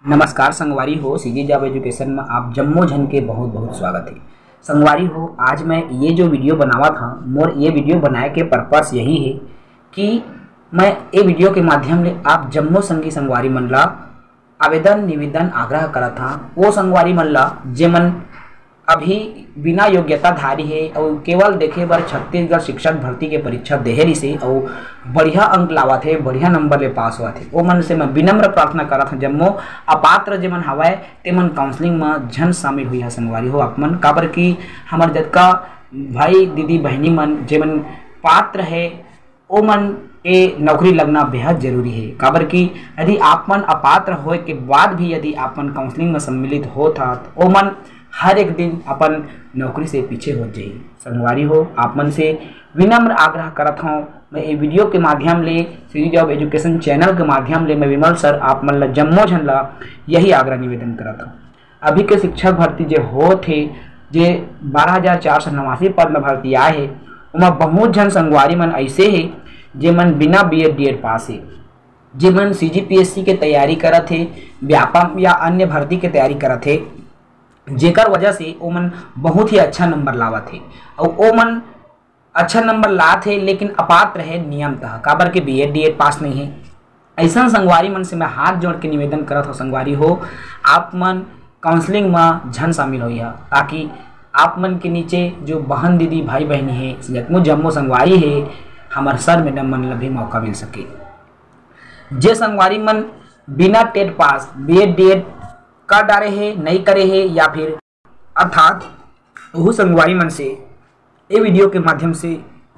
नमस्कार संगवारी हो, सीजी जॉब एजुकेशन में आप जम्मो जन के बहुत बहुत स्वागत है। संगवारी हो, आज मैं ये जो वीडियो बनावा था मोर ये वीडियो बनाए के पर्पस यही है कि मैं ये वीडियो के माध्यम ले आप जम्मो संगी संगवारी मन ला आवेदन निवेदन आग्रह करा था वो संगवारी मन ला जेमन अभी बिना योग्यताधारी है और केवल देखे बर छत्तीसगढ़ शिक्षक भर्ती के परीक्षा देहरी से और बढ़िया अंक लावा थे, बढ़िया नंबर ले पास हुआ थे। वो मन से मैं विनम्र प्रार्थना करा था जम्मो अपात्र जेमन हवाए तेमन काउंसलिंग में झन शामिल हुई है संगवारी हो आप मन, काबर की हमार जतका भाई दीदी बहनी मन जेमन पात्र है ओ मन के नौकरी लगना बेहद जरूरी है। काबर की यदि आप मन अपात्र होए के बाद भी यदि आप मन काउंसलिंग में सम्मिलित हो था तो ओ मन हर एक दिन अपन नौकरी से पीछे हो जाइए। संगवारी हो, आप मन से विनम्र आग्रह करत हूँ मैं ये वीडियो के माध्यम ले सीजी जॉब एजुकेशन चैनल के माध्यम ले मैं विमल सर आप मन ला जम्मो झन ला यही आग्रह निवेदन करत हूँ। अभी के शिक्षक भर्ती जे हो थे जे 12,489 पद में भर्ती आए है उमा बहुत झन संगवारी मन ऐसे है जे मन बिना बीएड डीएड पास है, जे मन सीजीपीएससी के तैयारी करत है, व्यापम या अन्य भर्ती के तैयारी करत है, जेकर वजह से ओ मन बहुत ही अच्छा नंबर लावत है और ओ मन अच्छा नंबर लात है लेकिन अपात्र है नियमतः, काबर के बीएड डीएड पास नहीं है। ऐसा संगवारी मन से मैं हाथ जोड़ के निवेदन करत हो संगवारी हो आप मन काउंसलिंग में झन शामिल होई है ताकि आप मन के नीचे जो बहन दीदी भाई बहनी है जतमो जम्मो संगवारी है हमार सर मैडम मन ला भी मौका मिल सके। जे संगवारी मन बिना टेट पास बीएड डीएड कर डारे है नहीं करे है या फिर अर्थात वो संगवारी मन से ये वीडियो के माध्यम से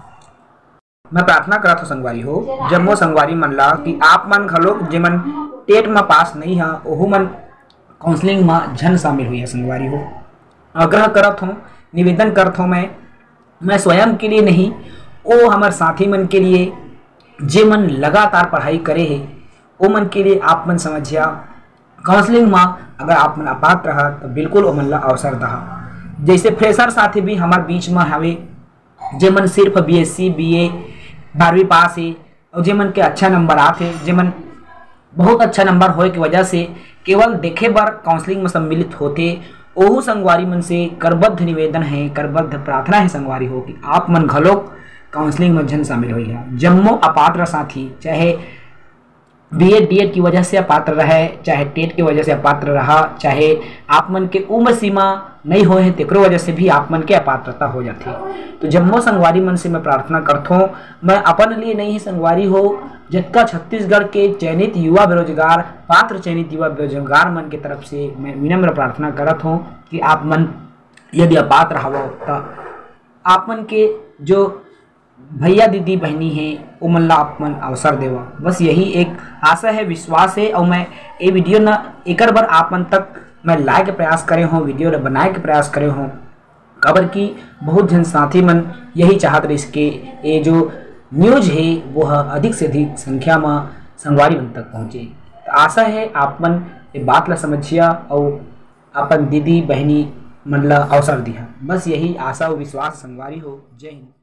मैं प्रार्थना करत हो संगवारी हो जम्मो संगवारी मन ला कि आप मन घलोक जेमन टेट में पास नहीं है ओहू मन काउंसलिंग में झन शामिल हुई है संगवारी हो। आग्रह करत हूँ, निवेदन करत हूँ मैं स्वयं के लिए नहीं ओ हमार साथी मन के लिए जे मन लगातार पढ़ाई करे है ओ मन के लिए आप मन समझिया काउंसलिंग में अगर आप मन अपात्र रहा तो बिल्कुल ओ मन ला अवसर दहा। जैसे फ्रेशर साथी भी हमारे बीच में हवे जे मन सिर्फ बीएससी बीए 12वीं पास है और जे मन के अच्छा नंबर आते जे मन बहुत अच्छा नंबर होए की वजह से केवल देखे बार काउंसलिंग में सम्मिलित होते ओहू संगवारी मन से करबद्ध निवेदन है, करबद्ध प्रार्थना है संगवारी हो कि आप मन घलोक काउंसलिंग में झन शामिल हुई है। जम्मो अपात्र साथी चाहे बीएड डीएड की वजह से अपात्र रहे, चाहे टेट की वजह से अपात्र रहा, चाहे आप मन के उम्र सीमा नहीं हो है तेकरो वजह से भी आप मन के अपात्रता हो जाती। तो जम्मो संगवारी मन से मैं प्रार्थना करता हूँ, मैं अपन लिए नहीं संगवारी हो जितना छत्तीसगढ़ के चयनित युवा बेरोजगार पात्र चयनित युवा बेरोजगार मन की तरफ से मैं विनम्र प्रार्थना करत हूँ कि आप मन यदि अपात्र हवो तो आप मन के जो भैया दीदी बहनी है वो मन ला आप मन अवसर देवा। बस यही एक आशा है, विश्वास है और मैं ये वीडियो ना एक बार आप मन तक मैं लाए के प्रयास करे हूँ, वीडियो बनाए के प्रयास करे हूँ, खबर की बहुत जन साथी मन यही चाहत रहे इसके ये जो न्यूज है वो अधिक से अधिक संख्या में संगवारी मन तक पहुँचे। तो आशा है आप मन ये बात ला समझिया और अपन दीदी बहनी मन ला अवसर दिया। बस यही आशा और विश्वास संगवारी हो। जय हिंद।